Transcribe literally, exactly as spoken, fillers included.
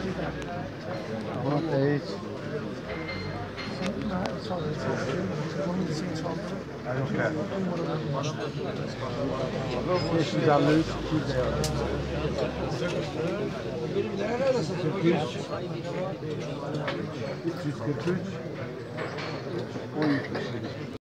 Murat Bey. beş yüz elli üç, iki yüz elli. üç yüz kırk üç, on yetmiş.